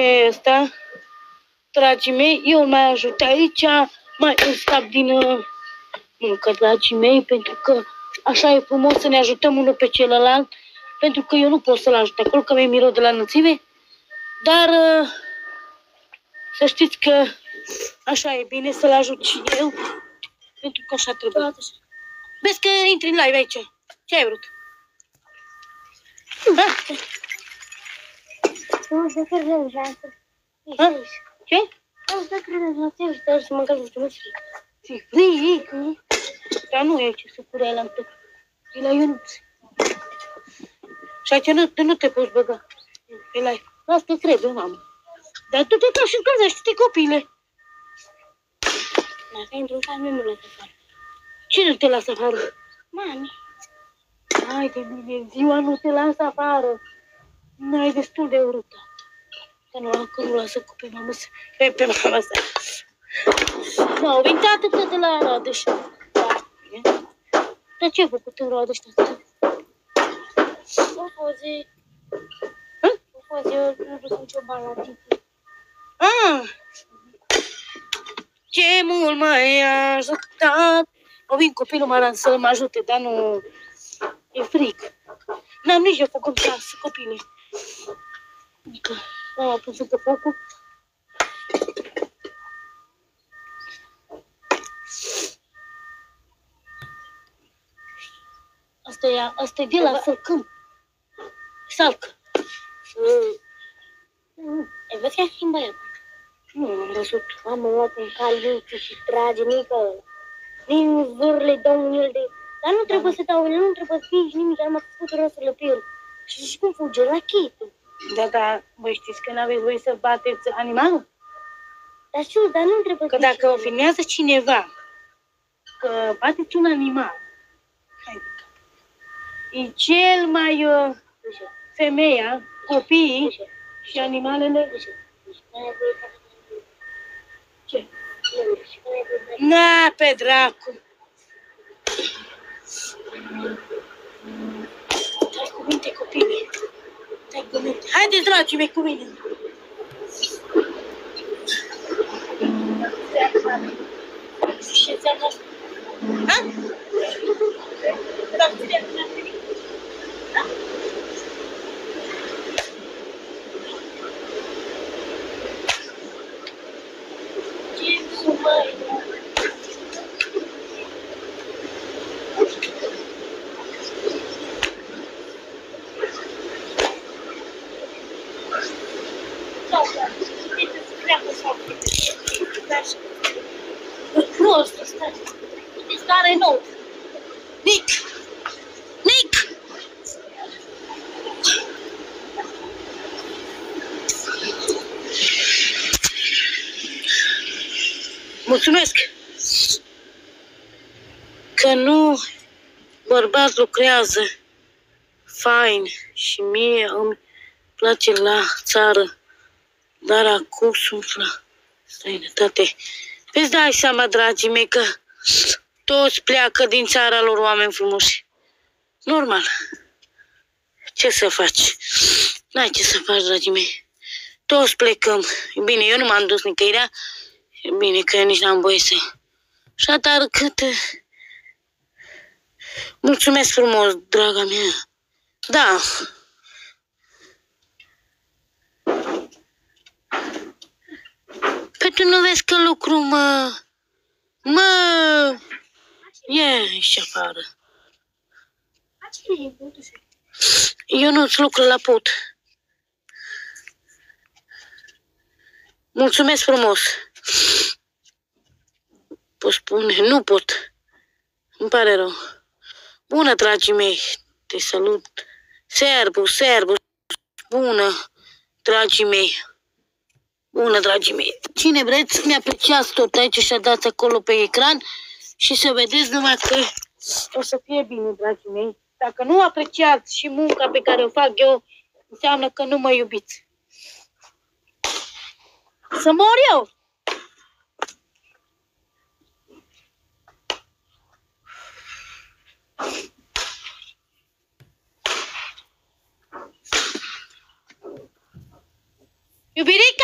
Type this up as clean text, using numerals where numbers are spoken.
pe ăsta, dragii mei, eu mai ajut aici, mai scap din muncă, dragii mei, pentru că așa e frumos să ne ajutăm unul pe celălalt, pentru că eu nu pot să-l ajut acolo, că mi-e miro de la înălțime, dar să știți că așa e bine să-l ajut și eu, pentru că așa trebuie. Vezi că intri în live aici. Ce ai vrut? Ce? Să mă găsesc un Fric. Dar nu e ce sucură ăla în tot. E la Ionuț. Și aici nu te poți băga. E la ei. Asta trebuie, mamă. Dar tu te ca și încălzește-te, copile. Dacă intru în casă, nu mă lasă afară. Cine te lasă afară? Mami. Hai de bine, ziua nu te lasă afară. N-ai destul de urâtă. Că nu lasă pe mama sa. Pe mama sa. M-au venit atât de la Aradeș. Dar ce ai făcut în Aradeș? O poze. Eu nu sunt nicio bani la tine. Ce mult m-ai ajutat. O vin copilul mă să mă ajute, dar nu... E frig. N-am nici eu făcut casă, copile. Adică, am pus încă focul. Asta e de la sălcâm. Salcă. Ai văzut că schimba el? Nu am văzut. Am luat un caliuțu și trage mică ăla. Din zurle dau un el de... Dar nu trebuie să dau el, nu trebuie să fie și nimic, am făcut răsurile pe el. Și cum fuge? Rachetă. Da, voi știți că n-aveți voie să bateți animalul? Dar știu, dar nu trebuie că dacă o filmează cineva că bateți un animal, e cel mai femeia, copiii și animalele. Ce? Na, pe dracu! Dai cu minte, copii. Dai cu minte. Haideți, dragii mei, cu mine. Ce înseamnă asta? Ha? Prost, stare nou. Nic! Mulțumesc că nu bărbați lucrează fain și mie îmi place la țară, dar acum sunt la străinătate. Îți dai seama, dragii mei, că toți pleacă din țara lor, oameni frumoși. Normal. Ce să faci? N-ai ce să faci, dragii mei. Toți plecăm. Bine, eu nu m-am dus nicăirea. Bine că eu nici n-am voie să... Și dar cât... Mulțumesc frumos, draga mea. Da. Păi tu nu vezi că lucru, mă... Ieși afară. Eu nu-ți lucru la pot. Mulțumesc frumos. Pot spune, nu pot. Îmi pare rău. Bună, dragii mei. Te salut. Servus. Bună, dragii mei. Bună, dragii mei. Cine vreți, mi-apreciați tot aici și dați acolo pe ecran și să vedeți numai că o să fie bine, dragii mei. Dacă nu apreciați și munca pe care o fac eu, înseamnă că nu mă iubiți. Să mor eu! Iubirica!